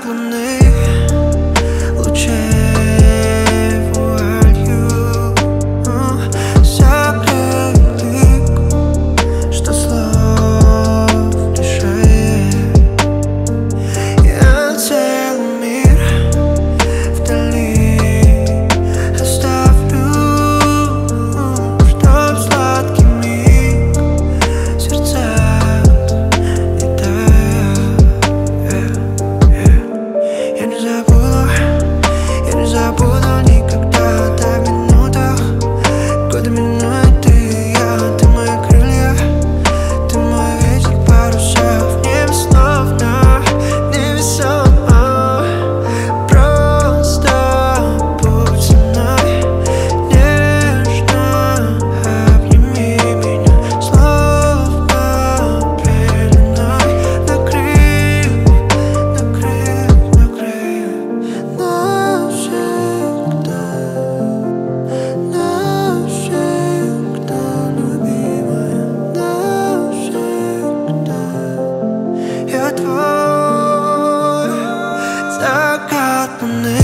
закат луны, лучей, вуалью, согреет лик, что слов лишает. Я целый мир вдали оставлю, чтоб сладкий миг в сердцах не таял. Я не забуду никогда, до минутах, годы минуют ты и я. Ты мои крылья, ты мой ветер, парусах, в небе словно, невесома. Просто будь со мной, нежно обними меня, словно пеленой накрыв, накрыв, накрыв. Навсегда, навсегда, любимая, навсегда. Я твой закат луны.